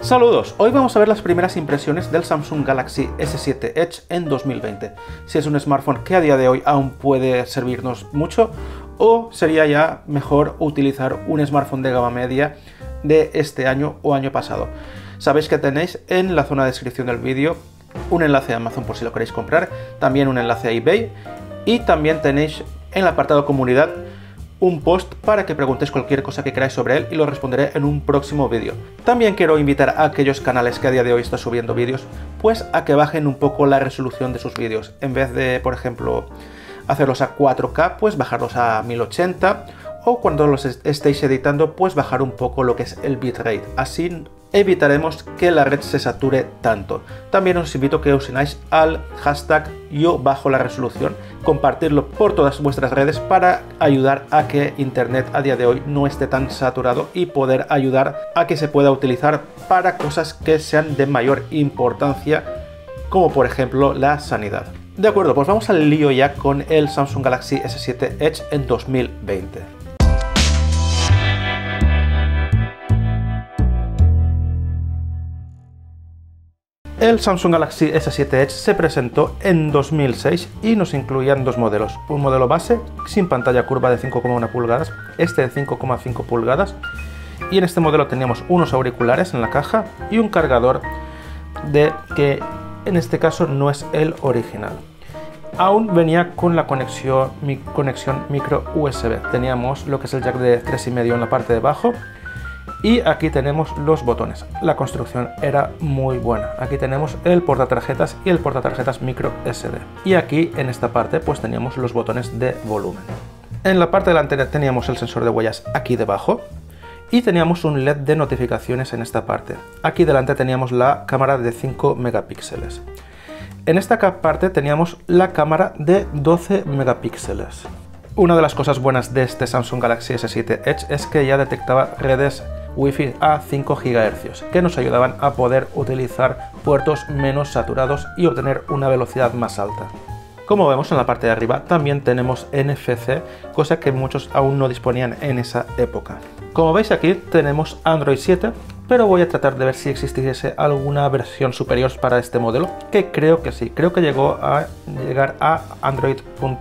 Saludos, hoy vamos a ver las primeras impresiones del Samsung Galaxy S7 Edge en 2020. Si es un smartphone que a día de hoy aún puede servirnos mucho o sería ya mejor utilizar un smartphone de gama media de este año o año pasado. Sabéis que tenéis en la zona de descripción del vídeo un enlace a Amazon por si lo queréis comprar, también un enlace a eBay y también tenéis en el apartado comunidad un post para que preguntéis cualquier cosa que queráis sobre él y lo responderé en un próximo vídeo. También quiero invitar a aquellos canales que a día de hoy están subiendo vídeos, pues a que bajen un poco la resolución de sus vídeos. En vez de, por ejemplo, hacerlos a 4K, pues bajarlos a 1080 o cuando los estéis editando, pues bajar un poco lo que es el bitrate. Así evitaremos que la red se sature tanto. También os invito a que os unáis al hashtag yo bajo la resolución, compartirlo por todas vuestras redes para ayudar a que internet a día de hoy no esté tan saturado y poder ayudar a que se pueda utilizar para cosas que sean de mayor importancia, como por ejemplo la sanidad. De acuerdo, pues vamos al lío ya con el Samsung Galaxy S7 Edge en 2020. El Samsung Galaxy S7 Edge se presentó en 2006 y nos incluían dos modelos. Un modelo base sin pantalla curva de 5,1 pulgadas, este de 5,5 pulgadas. Y en este modelo teníamos unos auriculares en la caja y un cargador que en este caso no es el original. Aún venía con la conexión micro USB. Teníamos lo que es el jack de 3,5 en la parte de abajo. Y aquí tenemos los botones. La construcción era muy buena. Aquí tenemos el portatarjetas y el portatarjetas micro SD. Y aquí en esta parte pues teníamos los botones de volumen. En la parte delantera teníamos el sensor de huellas aquí debajo. Y teníamos un LED de notificaciones en esta parte. Aquí delante teníamos la cámara de 5 megapíxeles. En esta parte teníamos la cámara de 12 megapíxeles. Una de las cosas buenas de este Samsung Galaxy S7 Edge es que ya detectaba redes Wi-Fi a 5 GHz, que nos ayudaban a poder utilizar puertos menos saturados y obtener una velocidad más alta. Como vemos en la parte de arriba también tenemos NFC, cosa que muchos aún no disponían en esa época. Como veis aquí tenemos Android 7, pero voy a tratar de ver si existiese alguna versión superior para este modelo, que creo que sí, creo que llegó a llegar a Android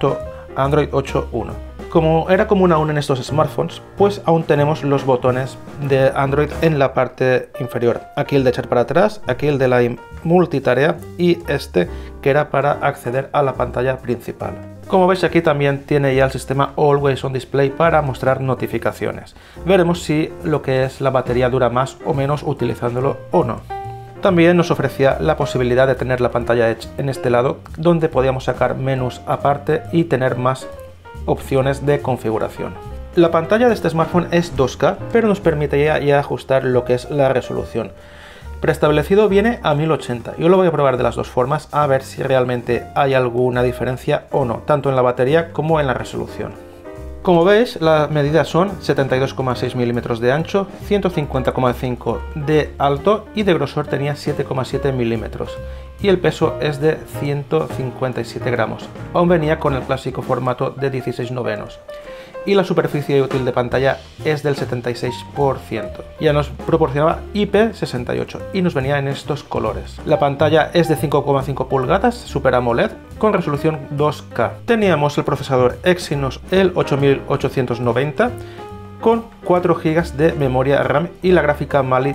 8.1. Como era común aún en estos smartphones, pues aún tenemos los botones de Android en la parte inferior. Aquí el de echar para atrás, aquí el de la multitarea y este que era para acceder a la pantalla principal. Como veis aquí también tiene ya el sistema Always On Display para mostrar notificaciones. Veremos si lo que es la batería dura más o menos utilizándolo o no. También nos ofrecía la posibilidad de tener la pantalla Edge en este lado, donde podíamos sacar menús aparte y tener más opciones de configuración. La pantalla de este smartphone es 2K, pero nos permitiría ya ajustar lo que es la resolución. Preestablecido viene a 1080. Yo lo voy a probar de las dos formas a ver si realmente hay alguna diferencia o no, tanto en la batería como en la resolución. Como veis, las medidas son 72,6 milímetros de ancho, 150,5 de alto y de grosor tenía 7,7 milímetros. Y el peso es de 157 gramos. Aún venía con el clásico formato de 16/9. Y la superficie útil de pantalla es del 76%. Ya nos proporcionaba IP68 y nos venía en estos colores. La pantalla es de 5,5 pulgadas, Super AMOLED, con resolución 2K. Teníamos el procesador Exynos el 8890 con 4 GB de memoria RAM y la gráfica Mali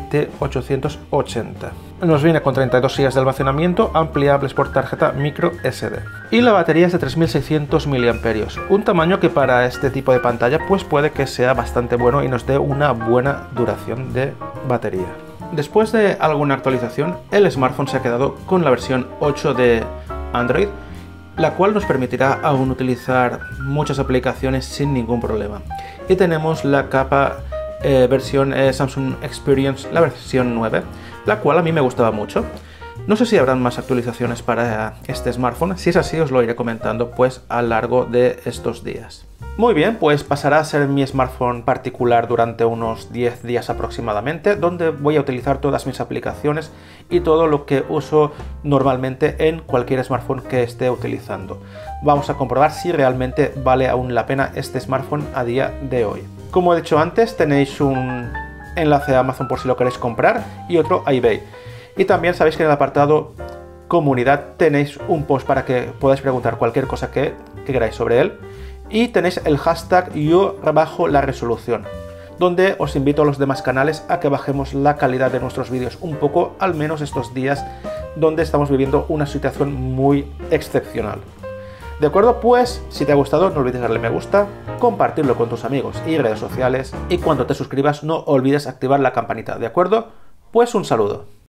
T880. Nos viene con 32 GB de almacenamiento ampliables por tarjeta micro SD. Y la batería es de 3600 mAh, un tamaño que para este tipo de pantalla pues puede que sea bastante bueno y nos dé una buena duración de batería. Después de alguna actualización, el smartphone se ha quedado con la versión 8 de Android, la cual nos permitirá aún utilizar muchas aplicaciones sin ningún problema. Y tenemos la capa versión Samsung Experience, la versión 9, la cual a mí me gustaba mucho. No sé si habrán más actualizaciones para este smartphone, si es así os lo iré comentando pues a lo largo de estos días. Muy bien, pues pasará a ser mi smartphone particular durante unos 10 días aproximadamente, donde voy a utilizar todas mis aplicaciones y todo lo que uso normalmente en cualquier smartphone que esté utilizando. Vamos a comprobar si realmente vale aún la pena este smartphone a día de hoy. Como he dicho antes, tenéis un enlace a Amazon por si lo queréis comprar y otro a eBay. Y también sabéis que en el apartado comunidad tenéis un post para que podáis preguntar cualquier cosa que queráis sobre él. Y tenéis el hashtag yo rebajo la resolución, donde os invito a los demás canales a que bajemos la calidad de nuestros vídeos un poco, al menos estos días donde estamos viviendo una situación muy excepcional. ¿De acuerdo? Pues si te ha gustado no olvides darle me gusta, compartirlo con tus amigos y redes sociales y cuando te suscribas no olvides activar la campanita, ¿de acuerdo? Pues un saludo.